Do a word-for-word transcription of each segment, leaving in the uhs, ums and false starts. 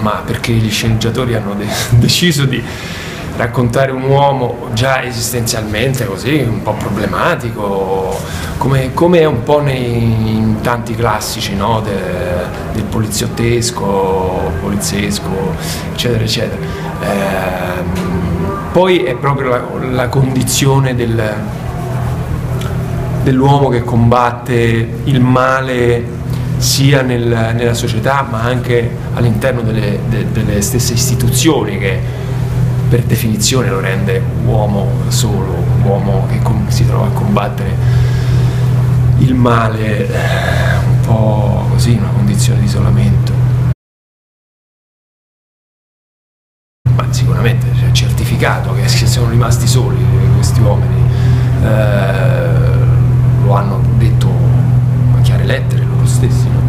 ma perché gli sceneggiatori hanno de deciso di raccontare un uomo già esistenzialmente così, un po' problematico, come, come è un po' nei, in tanti classici, no? De, del poliziottesco, poliziesco, eccetera, eccetera. Eh, poi è proprio la, la condizione del, dell'uomo che combatte il male sia nel, nella società ma anche all'interno delle, de, delle stesse istituzioni, che per definizione lo rende uomo solo, uomo che si trova a combattere il male, un po' così, in una condizione di isolamento. Ma sicuramente c'è certificato che sono rimasti soli questi uomini, eh, lo hanno detto a chiare lettere loro stessi, no?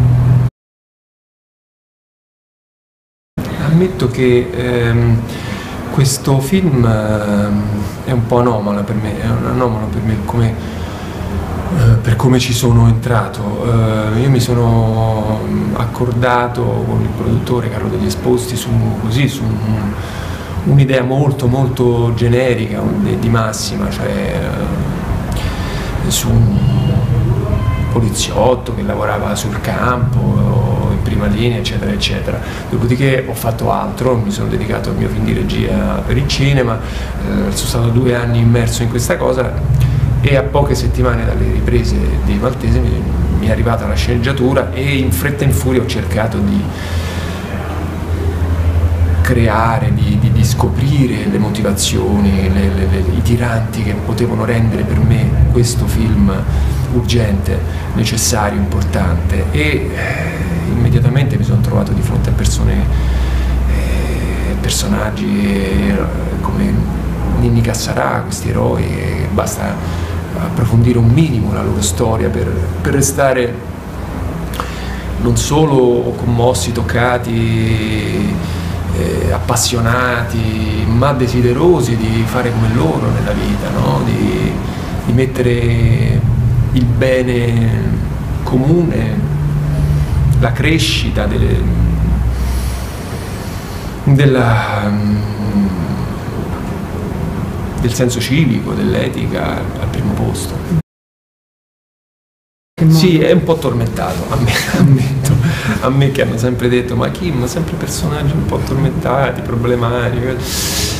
Ammetto che ehm, questo film eh, è un po' anomalo per me, è un anomalo per me come, eh, per come ci sono entrato. Eh, io mi sono accordato con il produttore Carlo Degli Esposti su, così, su un, un'idea molto molto generica, di, di massima, cioè eh, su un poliziotto che lavorava sul campo, in prima linea, eccetera, eccetera. Dopodiché ho fatto altro, mi sono dedicato al mio film di regia per il cinema, eh, sono stato due anni immerso in questa cosa e a poche settimane dalle riprese di Maltese mi, mi è arrivata la sceneggiatura e in fretta e in furia ho cercato di creare, di, di, di scoprire le motivazioni, le, le, le, i tiranti che potevano rendere per me questo film urgente, necessario, importante, e eh, immediatamente mi sono trovato di fronte a persone, eh, personaggi eh, come Ninni Cassarà, questi eroi, e basta approfondire un minimo la loro storia per, per restare non solo commossi, toccati, eh, appassionati, ma desiderosi di fare come loro nella vita, no? di, di mettere il bene comune, la crescita delle, della, del senso civico, dell'etica al primo posto. Sì, è un po' tormentato, a me, ammetto, a me che hanno sempre detto ma Kim, sempre personaggi un po' tormentati, problematici.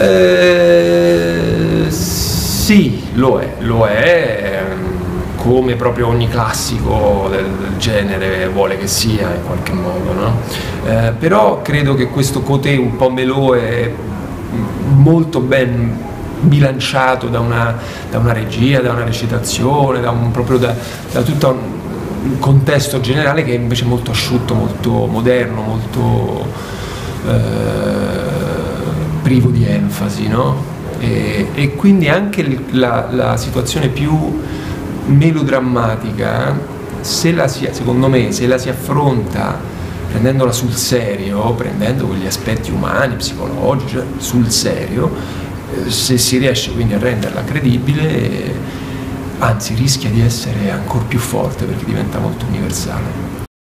Beh, sì, lo è, lo è, come proprio ogni classico del, del genere vuole che sia in qualche modo, no? Eh, però credo che questo côté un po' melò è molto ben bilanciato da una, da una regia, da una recitazione, da un, proprio da, da tutto un contesto generale che è invece molto asciutto, molto moderno, molto eh, privo di enfasi, no? E, e quindi anche la, la situazione più melodrammatica, se la si, secondo me, se la si affronta prendendola sul serio, prendendo quegli aspetti umani, psicologici, sul serio, eh, se si riesce quindi a renderla credibile, eh, anzi rischia di essere ancora più forte perché diventa molto universale.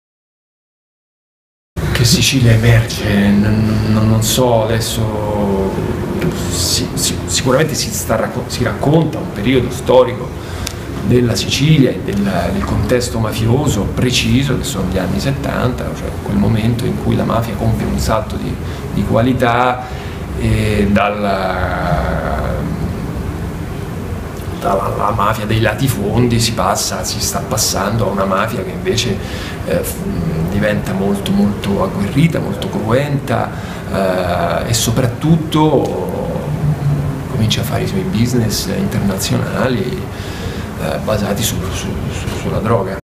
Che Sicilia emerge, non, non so, adesso si, si, sicuramente si, sta, si racconta un periodo storico della Sicilia e del, del contesto mafioso preciso, che sono gli anni settanta, cioè quel momento in cui la mafia compie un salto di, di qualità e dalla, dalla mafia dei latifondi si passa, si sta passando a una mafia che invece eh, diventa molto molto agguerrita, molto cruenta eh, e soprattutto comincia a fare i suoi business internazionali Eh, basati su, su, su, sulla droga.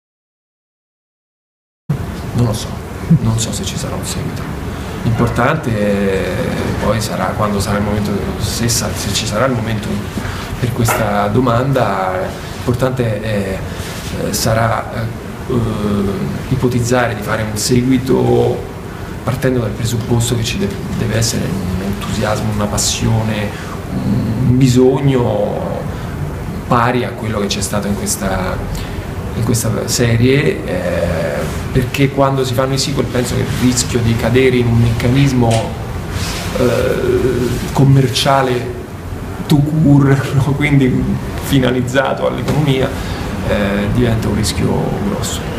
Non lo so, non so se ci sarà un seguito. L'importante poi sarà quando sarà il momento, se, se ci sarà il momento per questa domanda, l'importante è, eh, sarà eh, ipotizzare di fare un seguito partendo dal presupposto che ci deve, deve essere un entusiasmo, una passione, un bisogno pari a quello che c'è stato in questa, in questa serie, eh, perché quando si fanno i sequel penso che il rischio di cadere in un meccanismo eh, commerciale tout court, no? Quindi finalizzato all'economia, eh, diventa un rischio grosso.